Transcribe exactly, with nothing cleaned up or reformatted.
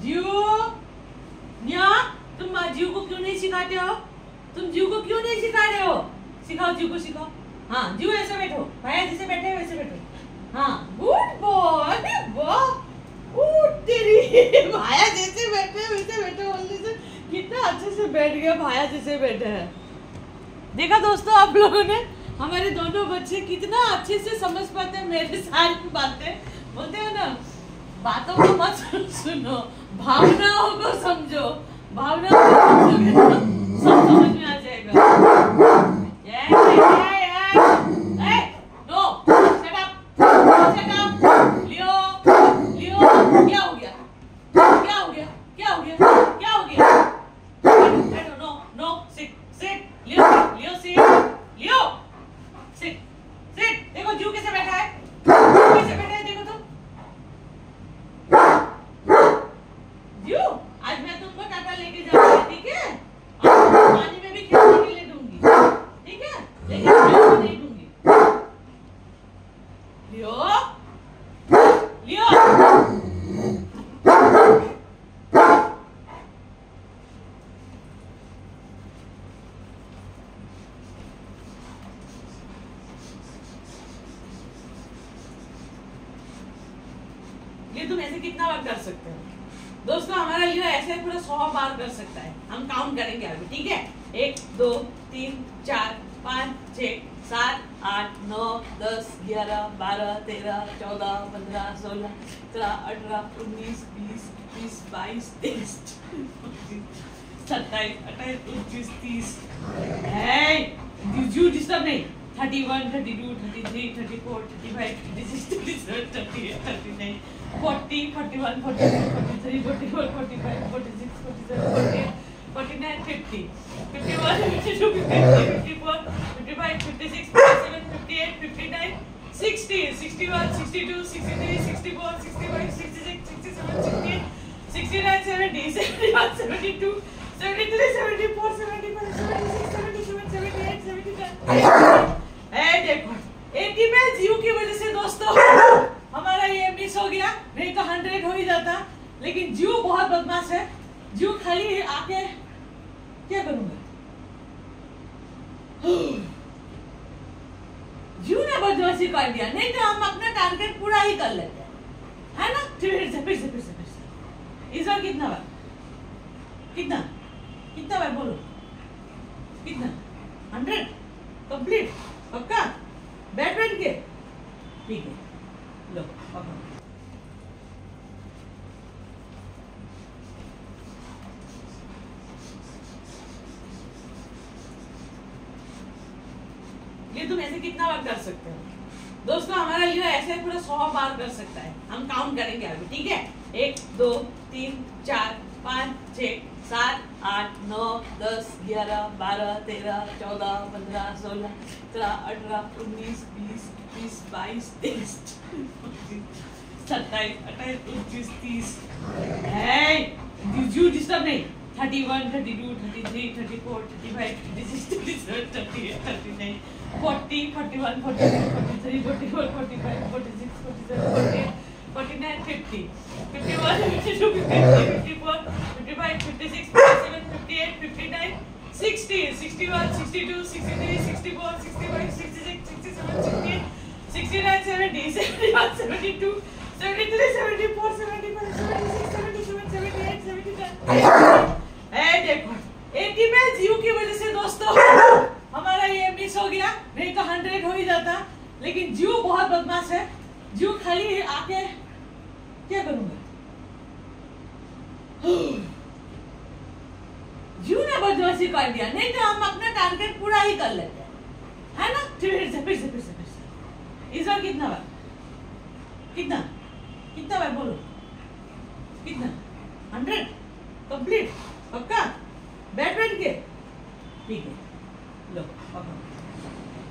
जीव न्या, तुम जीव को क्यों नहीं सिखाते हो? तुम जीव को क्यों नहीं सिखा रहे हो? सिखाओ जीव को, सिखाओ। हाँ जीव ऐसे बैठो, भाया जैसे बैठे वैसे बैठो। हाँ गुड बॉय, वाह तेरी भाया जैसे बैठे वैसे बैठे बोलने से कितना अच्छे से बैठ गया, भाया जैसे बैठे हैं। देखा दोस्तों आप लोगों ने, हमारे दोनों बच्चे कितना अच्छे से समझ पाते हैं मेरे सारी बातें। बोलते हैं ना, बातों को मत सुनो, भावनाओं को समझो, भावनाओं को समझोगे तो सब समझ में आ जाएगा। ये ये ये no shut up shut up Leo Leo, क्या हो गया क्या हो गया क्या हो गया क्या हो गया? बैठो, no no sit sit Leo Leo sit Leo sit sit. देखो जीव कैसे बैठा है, जीव कैसे बैठा है देखो तो। जीव आज मैं तुमको टाटा लेके जाऊंगी, ठीक है? और पानी में भी खेलने के लिए दूंगी, ठीक है? लेकिन मैं नहीं दूंगी। लियो लियो ये तुम ऐसे कितना बार कर सकते हो दोस्तों? हमारा लियो ऐसे पूरा सौ बार कर सकता है। हम काउंट करेंगे अभी, ठीक है? एक दो तीन चार पाँच छः सात आठ नौ दस ग्यारह बारह तेरह चौदह पंद्रह सोलह सत्रह अठारह उन्नीस बीस इक्कीस बाईस तेईस सत्ताईस अट्ठाईस उनतीस तीस। जीव डिस्टर्ब नहीं। Thirty one thirty two thirty three thirty four thirty five thirty six thirty seven thirty eight thirty nine forty forty one forty two forty three forty four forty five forty six forty seven forty eight forty nine fifty fifty one fifty two fifty three fifty four fifty five fifty six fifty seven fifty eight fifty nine sixty sixty one sixty two sixty three sixty four sixty five sixty six sixty seven sixty eight sixty nine seventy seventy one seventy two seventy three seventy four seventy five seventy six seventy seven seventy eight seventy nine. ए देखो eighty में जीव की वजह से दोस्तों हमारा ये मिस हो गया, नहीं तो हंड्रेड हो ही जाता। लेकिन जीव बहुत बदमाश है। जीव खाली आके क्या करूंगा, जीव ने बदमाशी कर दिया, नहीं तो हम अपना टारगेट पूरा ही कर लेते हैं, है ना? फिर से फिर से फिर से फिर से इस बार कितना बार कितना कितना बार बोलो, कितना? हंड्रेड कंप्लीट पक्का? बैठ बैठ के, ठीक है? लो पकड़ो। ये तुम ऐसे कितना बार कर सकते हो दोस्तों? हमारा लियो ऐसे पूरा सौ बार कर सकता है। हम काउंट करेंगे अभी, ठीक है? एक दो तीन चार पाँच छः सात आठ नौ दस ग्यारह बारह तेरह चौदह पंद्रह सोलह सत्रह अठारह उन्नीस बीस इक्कीस बाईस तेईस सत्ताईस अट्ठाईस उनतीस तीस। जीव डिस्टर्ब नहीं। Thirty one thirty two thirty three thirty four thirty five thirty six thirty seven thirty eight thirty nine forty forty one forty two forty three forty four forty five forty six forty seven forty eight forty nine fifty fifty one fifty two fifty three fifty four fifty five fifty six fifty seven fifty eight fifty nine sixty sixty one sixty two sixty three sixty four sixty five sixty six sixty seven sixty eight sixty nine seventy seventy one seventy two seventy three seventy four seventy five seventy six seventy seven seventy eight seventy nine. ए देखो eighty में जीव की वजह से दोस्तों हमारा ये मिस हो गया, नहीं तो हंड्रेड हो ही जाता। लेकिन जीव बहुत बदमाश है। जीव खाली आके क्या करूंगा, जीव ने बदमाशी कर दिया, नहीं तो हम अपना टारगेट पूरा ही कर लेते हैं, है ना? फिर से फिर से फिर से फिर से इस बार कितना बार कितना कितना बार बोलो, कितना? हंड्रेड कंप्लीट पक्का? बैठ बैठ के, ठीक है? लो पकड़ो।